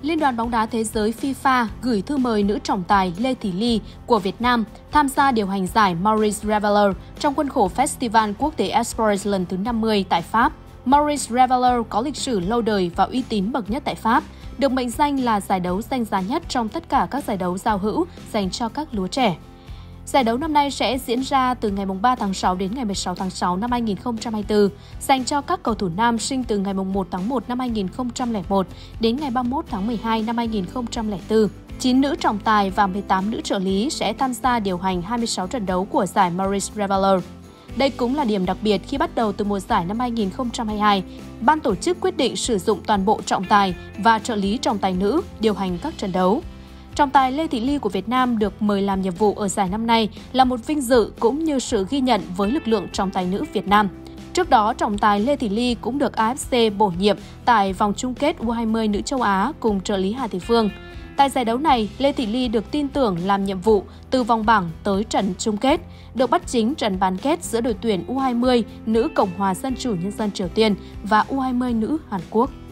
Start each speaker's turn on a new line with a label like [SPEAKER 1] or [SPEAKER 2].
[SPEAKER 1] Liên đoàn bóng đá thế giới FIFA gửi thư mời nữ trọng tài Lê Thị Ly của Việt Nam tham gia điều hành giải Maurice Reveleur trong khuôn khổ Festival Quốc tế Esports lần thứ 50 tại Pháp. Maurice Reveleur có lịch sử lâu đời và uy tín bậc nhất tại Pháp, được mệnh danh là giải đấu danh giá nhất trong tất cả các giải đấu giao hữu dành cho các lứa trẻ. Giải đấu năm nay sẽ diễn ra từ ngày 3 tháng 6 đến ngày 16 tháng 6 năm 2024, dành cho các cầu thủ nam sinh từ ngày 1 tháng 1 năm 2001 đến ngày 31 tháng 12 năm 2004. 9 nữ trọng tài và 18 nữ trợ lý sẽ tham gia điều hành 26 trận đấu của giải Maurice Reveleur. Đây cũng là điểm đặc biệt khi bắt đầu từ mùa giải năm 2022, ban tổ chức quyết định sử dụng toàn bộ trọng tài và trợ lý trọng tài nữ điều hành các trận đấu. Trọng tài Lê Thị Ly của Việt Nam được mời làm nhiệm vụ ở giải năm nay là một vinh dự cũng như sự ghi nhận với lực lượng trọng tài nữ Việt Nam. Trước đó, trọng tài Lê Thị Ly cũng được AFC bổ nhiệm tại vòng chung kết U20 nữ châu Á cùng trợ lý Hà Thị Phương. Tại giải đấu này, Lê Thị Ly được tin tưởng làm nhiệm vụ từ vòng bảng tới trận chung kết, được bắt chính trận bán kết giữa đội tuyển U20 nữ Cộng hòa Dân chủ Nhân dân Triều Tiên và U20 nữ Hàn Quốc.